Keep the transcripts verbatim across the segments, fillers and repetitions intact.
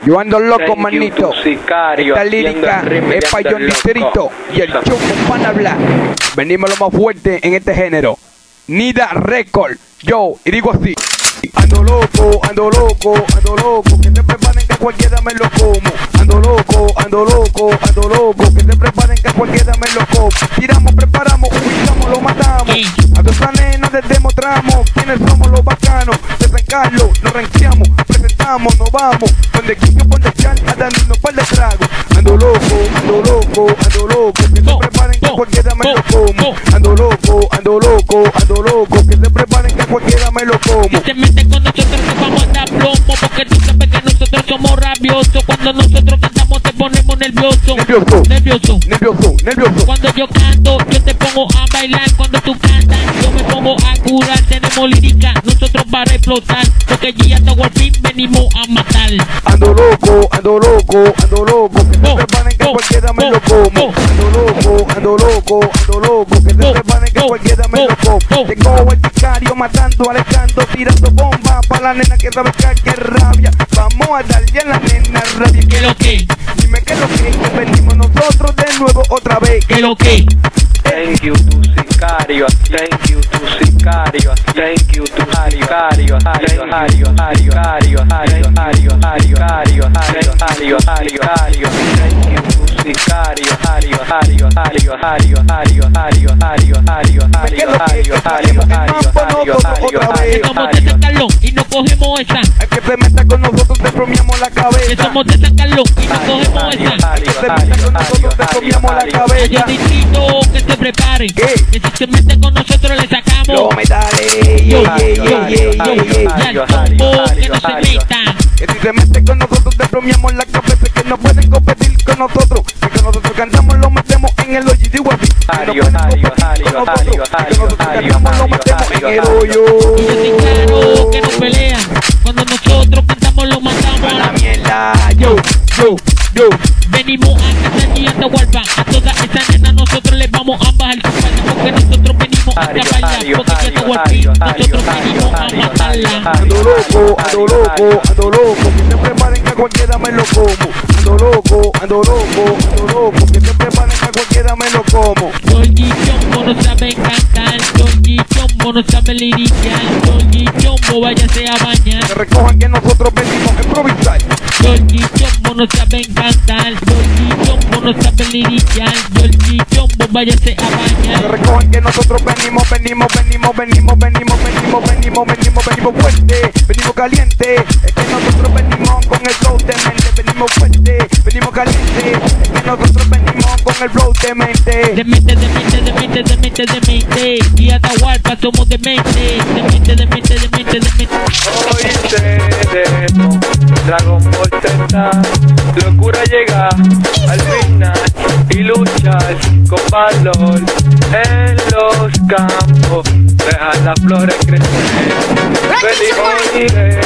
Yo ando loco, manito. Esta lírica es pa' John Distrito y el Choco van a hablar. Venimos lo más fuerte en este género. Nida Record. Yo, y digo así. Ando loco, ando loco, ando loco. Que se preparen que cualquiera me lo como. Ando loco, ando loco, ando loco. Que se preparen que cualquiera me lo como. Tiramos, preparamos, ubicamos, lo matamos. A todas esas nenas les demostramos quiénes somos los bacanos. De San Carlos nos ranqueamos, presentamos, nos vamos. Donde Kiko pone chan, a darnos par de tragos. Ando loco, ando loco, ando loco. Que se preparen que cualquiera me lo como. Ando loco, ando loco, ando loco. Que se preparen que cualquiera me lo como. Si te metes con nosotros nos vamos a dar plomo, porque tú sabes que nosotros somos rabiosos. Cuando nosotros cantamos te ponemos nervioso. Nervioso, nervioso, nervioso, nervioso. Cuando yo canto yo te pongo a bailar. Cuando tú cantas yo me pongo a curar. Tenemos lírica nosotros para explotar, porque ya hasta al fin venimos a matar. Ando loco, ando loco, ando loco. Que se preparen que cualquiera me lo como. Ando loco, ando loco, ando loco. Que se preparen que cualquiera me lo como. Tengo el sicario matando, alejando, tirando bombas para la nena que sabe que que rabia. Vamos a darle a la nena rabia. ¿Qué lo que? Dime que lo que, que venimos nosotros de nuevo otra vez. ¿Qué lo que? Thank you to sicario, thank you to sicario, thank you to sicario, Hario, Hario, Hario, Hario, Hario, Hario, Hario, Hario, Hario, Hario, Hario, thank you to sicario, Hario, Hario, Hario, Hario, Hario, Hario, Hario, Hario, Hario, Hario, Hario, Hario, Hario, Hario, somos de San Carlos y no cogemos esa. El que se meta con nosotros te bromeamos la Que cabeza. somos de San Carlos y no cogemos esa. El que se meta con nosotros te bromeamos la Yo cabeza. distrito que se preparen, ¿Qué? que si se mete con nosotros le sacamos. Los metales, Yo, yeah, yeah, yeah, yeah, yeah, yeah. Y al combo que no se meta. Que si se mete con nosotros te bromeamos la cabeza. Que no pueden competir con nosotros. Que con nosotros cantamos lo metemos en el hoyo. Digo así. Que no pueden competir con nosotros. Que nosotros cantamos lo metemos en el hoyo. Y yo soy claro que no pelean. Cuando nosotros cantamos lo matamos. A la mierda, yo, yo, yo. Venimos a cazar y a Atahualpa. A todas esas nenas nosotros les vamos a bajar su falda, porque nosotros venimos a atraparla. Porque ya Atahualpín nosotros venimos a matarla. Ando loco, ando loco, ando loco. Que se preparen que cualquiera me lo como. Ando loco, ando loco, ando loco. Que se preparen que cualquiera me lo como. Georgie Chombo no sabe cantar, Georgie Chombo no sabe liricar, Georgie Chombo váyase a bañar. Que recojan que nosotros venimos a improvisar. Georgie Chombo no sabe cantar, Georgie Chombo no sabe liricar, Georgie Chombo váyase a Que bañar. recojan que nosotros venimos, venimos, venimos, venimos, venimos, venimos, venimos, venimos, venimos fuerte, venimos caliente. Es que nosotros venimos con el flow de mente, venimos fuerte, venimos caliente. Es que nosotros venimos con el flow de mente. De mente, de mente, de mente, de mente, de mente. Y Atahualpa somos de mente, de mente, de mente, de mente, de mente. hoy seremos Dragon Ball Z, locura llega al final y luchas con valor en los campos, deja las flores crecer, feliz hoy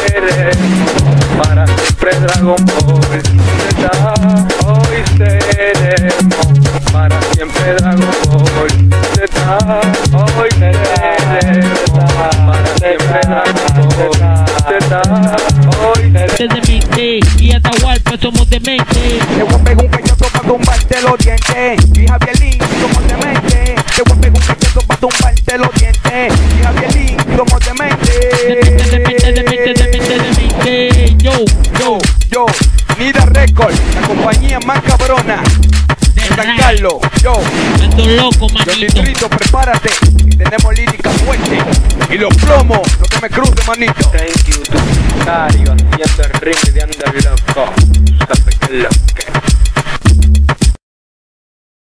seremos para siempre Dragon Ball Z, hoy seremos para siempre Dragon Ball Z, hoy seremos para siempre Dragon Ball Z, hoy seremos. De mente, y Atahualpa somos de mente. Te voy a pegar un cañazo para tumbarte los dientes. Y Javierlín, somos de mente. Te voy a pegar un cañazo para tumbarte los dientes. Y Javierlín, somos de mente. De mente, de mente, de mente, de mente, de mente. Yo, Yo, yo, Nida Record, la compañía más cabrona de San Carlos. Yo, ando loco, John manito. Distrito, prepárate. Que tenemos lírica fuerte. Y los plomos, lo que me cruce, manito. Thank you to sicario, haciendo el ring de Under Loco.